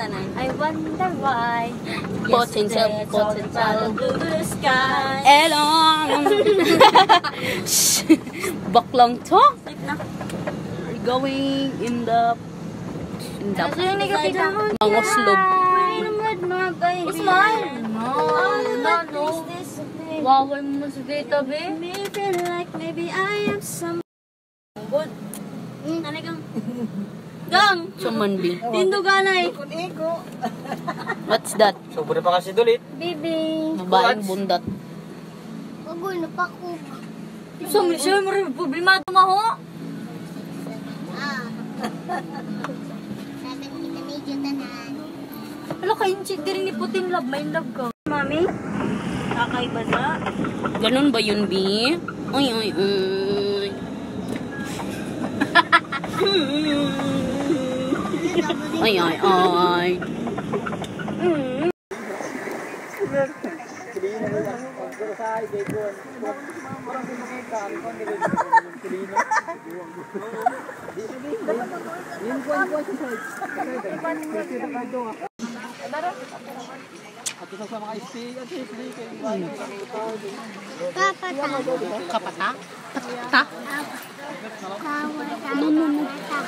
I wonder why. Potential. Blue sky. Elong. Baklang to. We're going in the mga slope. Smile. No. Wow, mo sa tabi. Maybe I am some good. Anigang gang. Sumanbi. Tinduganay. What's that? Sobra pa kasi dulit. Bibi. Babaeng bundat. Agul na pa ko. Siya mo rin problema tumaho. Wala kayong chick din ni Putin love. May love ka. Mami? Kakaiba na. Ganun ba yun, B? Uy. Ay. Kapata? Ta? No.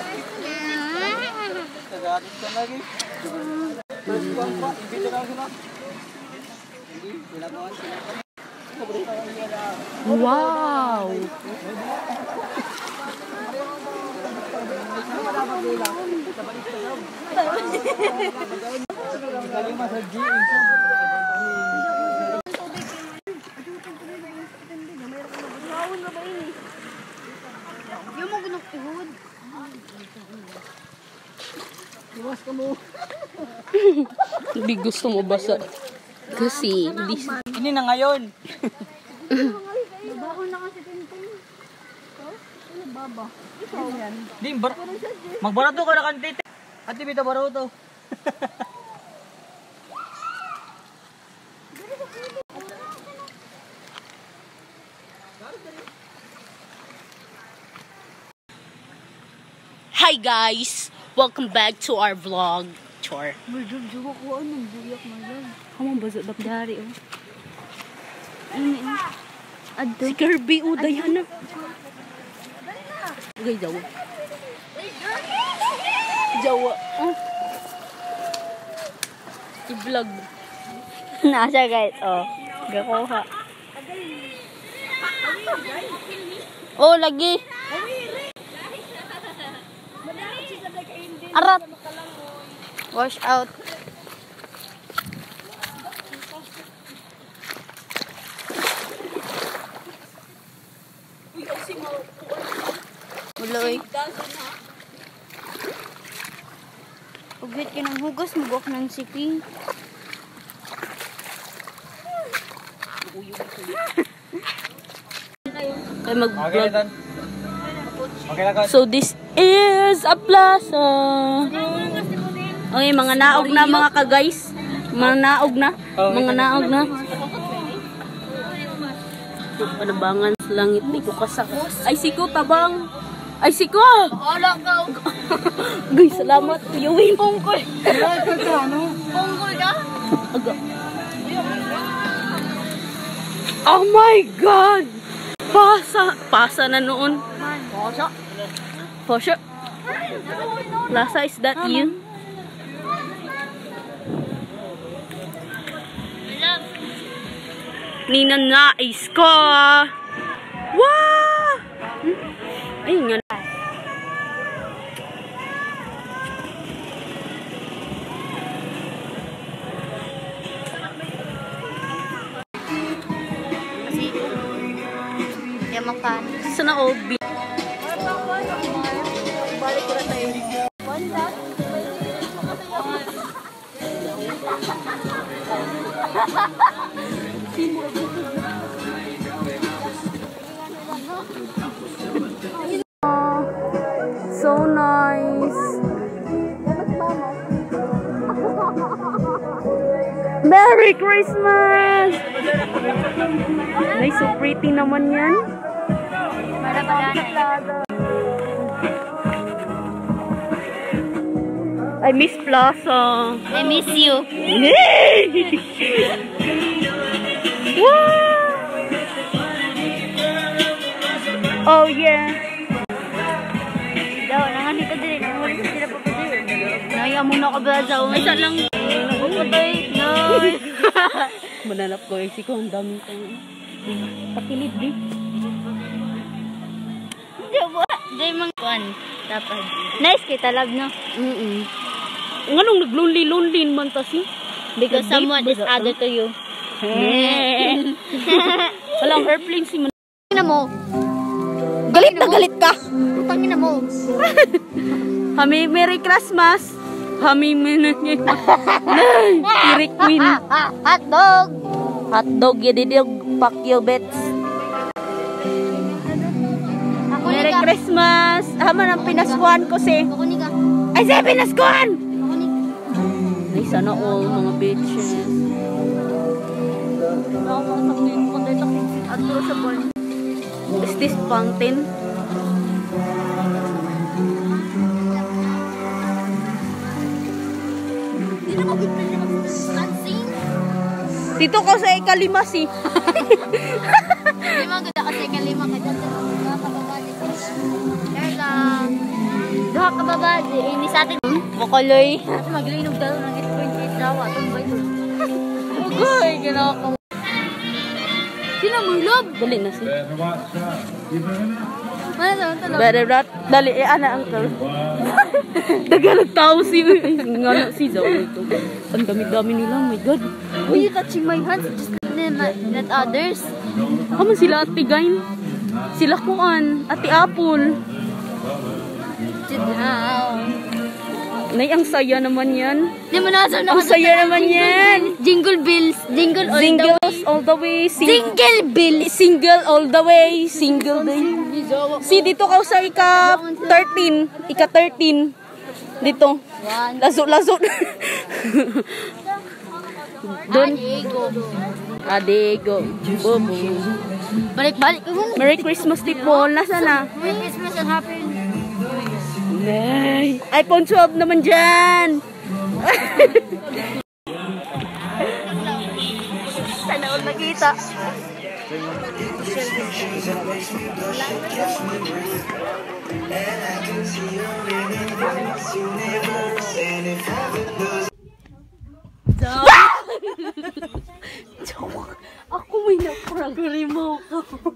Wow! Hindi gusto mo basa. Kasi, Ini na ngayon. Bago na kasi tintin. Ano baba? Ikaw yan. Magbarato ka na kantite. Ati bita barato. Hi guys! Welcome back to our vlog. Chor. Medyo ko anong buyak mo yan. Kamang baso dari oh. Ini. Adto. Si Kirby o Diana. Okay, Jawa. I-vlog. Nasa guys, oh. Gakuha. Oh, lagi. Arat. Wash out. Uloy. Ugit ka ng hugas, magwak ng sipi. Kaya mag-vlog. Okay lang. So this is a plaza. Okay, mga naog na mga ka-guys. Mga naog na. Panabangan sa langit. Di ko kasak. Ay, siko, tabang. Ay, siko! Wala ka. Guys, salamat. Kuyawin. Pungkoy. Pungkoy ka? Aga. Oh my God! Pasa na noon. Posha. Lasa, is that you? Ninanais ko. Wow! Ayun nga. Yamakan. Sana obi. Balik ko na tayo. So nice. Merry Christmas! Ay, so pretty naman yan. Ay, I miss Plaza. I miss you. Oh yeah. Daw, nanganit ka din. Nangulit ka sila pa pa din. Naya muna ka ba sa Ay, saan lang? Nakapatay. No. Mananap ko yung siko. Ang dami kang pakilid di. Diba? Diba mga kuan. Tapos. Nice kita love no? Nganong nag-lonely man ta si? Because someone is other to you. Walang airplane si man. Tangina mo. Galit na galit ka. Tangina mo. Hami Merry Christmas. Hami Merry Queen. Hotdog. Hotdog yadidog pack your bets. Merry Christmas. Haman ang pinaskuhan ko si. Kukunin ka. Ay si pinaskuhan. Kukunin ka. Ay sana all mga bitches. Is this fountain? Dito ko sa ikalima si. Lima ganda kasi kalima ka dyan. Duha ka babadi. There lang. Duha ka babadi. Ini sa atin. Makaloy. At maglinog daw ng 8.8 dawa. Itong ba ito? Ugoy, ginawa ko. Sino mo love? Dali na si. Ano? Better not. Dali, ana uncle. Daganag tao si. Ay, nga si Zao ito. Ang dami-dami nila, oh my god. Why you touching my hands? Just not others. Kaman sila Ate Gain. Sila Kuan. Ate Apple. Nay, ang saya naman yan. Di mo nasa Ang saya naman yan. Jingle bells. Jingle all the way. Singles all the way. Single bells. Single all the way. Single day. Si dito ka sa ika-13. Ika-13. Dito. Lazo-lazo. Doon. Adego. Bobo. Balik-balik ka muna. Merry Christmas, Tipol. Nasa na? Merry Christmas and Happy Nay, iPhone 12 naman dyan. Sana all nakita. Ako may naprank. Remote ko.